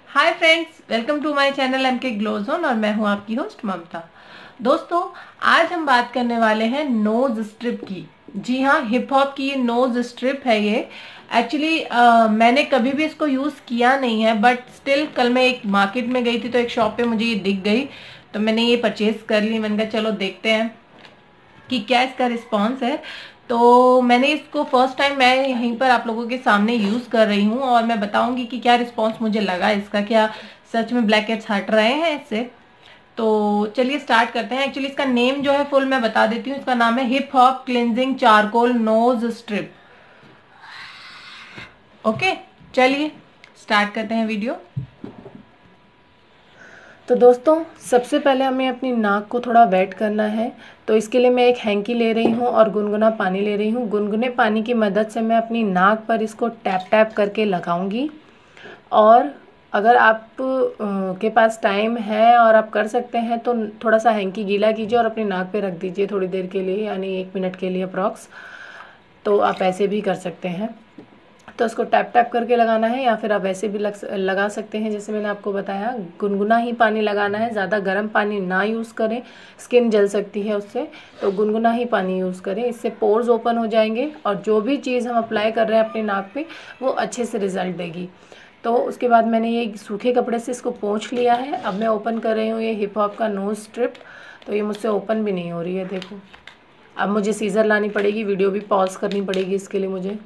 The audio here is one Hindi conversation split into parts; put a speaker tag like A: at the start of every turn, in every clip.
A: Hi friends, welcome to my channel MK glow zone और मैं हूं आपकी होस्ट ममता। दोस्तों, आज हम बात करने वाले हैं नोज स्ट्रिप की। जी हाँ, हिप हॉप की ये नोज स्ट्रिप है। ये एक्चुअली मैंने कभी भी इसको यूज किया नहीं है, बट स्टिल कल मैं एक मार्केट में गई थी तो एक शॉप पे मुझे ये दिख गई, तो मैंने ये परचेज कर ली। मैंने कहा चलो देखते हैं कि क्या इसका रिस्पॉन्स है। तो मैंने इसको फर्स्ट टाइम मैं यहीं पर आप लोगों के सामने यूज कर रही हूँ और मैं बताऊंगी कि क्या रिस्पॉन्स मुझे लगा इसका, क्या सच में ब्लैक हेड्स हट रहे हैं इससे। तो चलिए स्टार्ट करते हैं। एक्चुअली इसका नेम जो है फुल मैं बता देती हूँ। इसका नाम है hip hop cleansing charcoal nose strip. Okay, चलिए स्टार्ट करते हैं वीडियो। तो दोस्तों, सबसे पहले हमें अपनी नाक को थोड़ा वेट करना है। तो इसके लिए मैं एक हैंकी ले रही हूँ और गुनगुना पानी ले रही हूँ। गुनगुने पानी की मदद से मैं अपनी नाक पर इसको टैप टैप करके लगाऊंगी। और अगर आप के पास टाइम है और आप कर सकते हैं तो थोड़ा सा हैंकी गीला कीजिए और अपनी नाक पे रख दीजिए थोड़ी देर के लिए, यानी 1 मिनट के लिए अप्रॉक्स। तो आप ऐसे भी कर सकते हैं। तो इसको टैप टैप करके लगाना है, या फिर आप ऐसे भी लगा सकते हैं जैसे मैंने आपको बताया। गुनगुना ही पानी लगाना है, ज़्यादा गर्म पानी ना यूज़ करें, स्किन जल सकती है उससे। तो गुनगुना ही पानी यूज़ करें, इससे पोर्स ओपन हो जाएंगे और जो भी चीज़ हम अप्लाई कर रहे हैं अपने नाक पे वो अच्छे से रिजल्ट देगी। तो उसके बाद मैंने ये सूखे कपड़े से इसको पोंछ लिया है। अब मैं ओपन कर रही हूँ ये हिप हॉप का नोज स्ट्रिप। तो ये मुझसे ओपन भी नहीं हो रही है, देखो। अब मुझे सीज़र लानी पड़ेगी, वीडियो भी पॉज करनी पड़ेगी इसके लिए मुझे।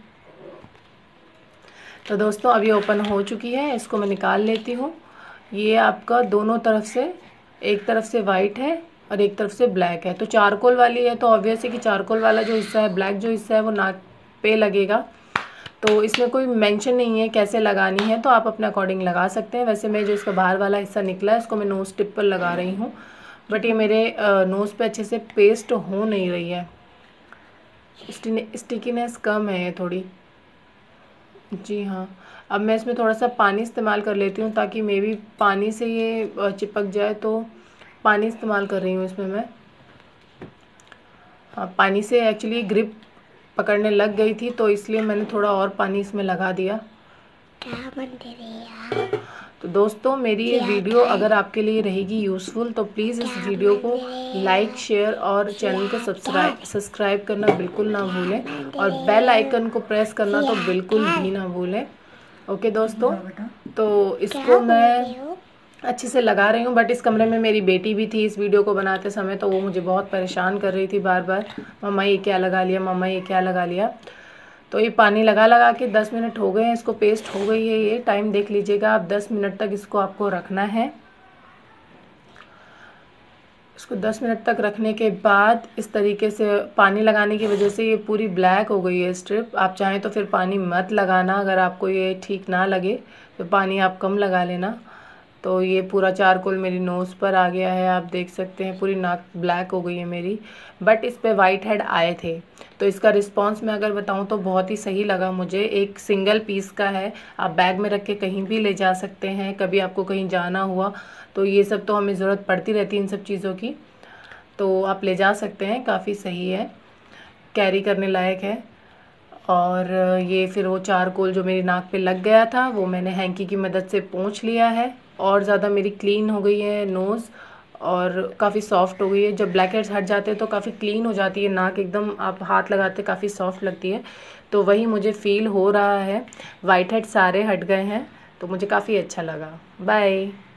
A: तो दोस्तों, अब ये ओपन हो चुकी है, इसको मैं निकाल लेती हूँ। ये आपका दोनों तरफ से, एक तरफ से वाइट है और एक तरफ से ब्लैक है। तो चारकोल वाली है तो ऑब्वियस है कि चारकोल वाला जो हिस्सा है, ब्लैक जो हिस्सा है वो नाक पे लगेगा। तो इसमें कोई मेंशन नहीं है कैसे लगानी है, तो आप अपने अकॉर्डिंग लगा सकते हैं। वैसे मैं जो इसका बाहर वाला हिस्सा निकला है इसको मैं नोज टिप पर लगा रही हूँ, बट ये मेरे नोज़ पे अच्छे से पेस्ट हो नहीं रही है। स्टिकीनेस कम है ये थोड़ी। जी हाँ। अब मैं इसमें थोड़ा सा पानी इस्तेमाल कर लेती हूँ ताकि मे भी पानी से ये चिपक जाए। तो पानी इस्तेमाल कर रही हूँ इसमें मैं। हाँ, पानी से एक्चुअली ग्रिप पकड़ने लग गई थी तो इसलिए मैंने थोड़ा और पानी इसमें लगा दिया। क्या बन रही है? तो दोस्तों, मेरी ये वीडियो अगर आपके लिए रहेगी यूज़फुल तो प्लीज़ इस वीडियो को लाइक, शेयर और चैनल को सब्सक्राइब करना बिल्कुल ना भूलें, और बेल आइकन को प्रेस करना तो बिल्कुल भी ना भूलें। ओके दोस्तों, तो इसको मैं अच्छे से लगा रही हूँ, बट इस कमरे में मेरी बेटी भी थी इस वीडियो को बनाते समय, तो वो मुझे बहुत परेशान कर रही थी बार बार, मम्मा ये क्या लगा लिया, मम्मा ये क्या लगा लिया। तो ये पानी लगा लगा के 10 मिनट हो गए हैं, इसको पेस्ट हो गई है। ये टाइम देख लीजिएगा आप, 10 मिनट तक इसको आपको रखना है। इसको 10 मिनट तक रखने के बाद इस तरीके से पानी लगाने की वजह से ये पूरी ब्लैक हो गई है स्ट्रिप। आप चाहें तो फिर पानी मत लगाना, अगर आपको ये ठीक ना लगे तो पानी आप कम लगा लेना। तो ये पूरा चारकोल मेरी नोज़ पर आ गया है, आप देख सकते हैं पूरी नाक ब्लैक हो गई है मेरी, बट इस पे वाइट हेड आए थे। तो इसका रिस्पांस मैं अगर बताऊं तो बहुत ही सही लगा मुझे। एक सिंगल पीस का है, आप बैग में रख के कहीं भी ले जा सकते हैं। कभी आपको कहीं जाना हुआ तो ये सब तो हमें ज़रूरत पड़ती रहती है इन सब चीज़ों की, तो आप ले जा सकते हैं। काफ़ी सही है, कैरी करने लायक है। और ये फिर वो चारकोल जो मेरी नाक पे लग गया था वो मैंने हैंकी की मदद से पोंछ लिया है, और ज़्यादा मेरी क्लीन हो गई है नोज़ और काफ़ी सॉफ्ट हो गई है। जब ब्लैक हेड्स हट जाते हैं तो काफ़ी क्लीन हो जाती है नाक, एकदम आप हाथ लगाते काफ़ी सॉफ्ट लगती है। तो वही मुझे फील हो रहा है, वाइट हेड सारे हट गए हैं, तो मुझे काफ़ी अच्छा लगा। बाय।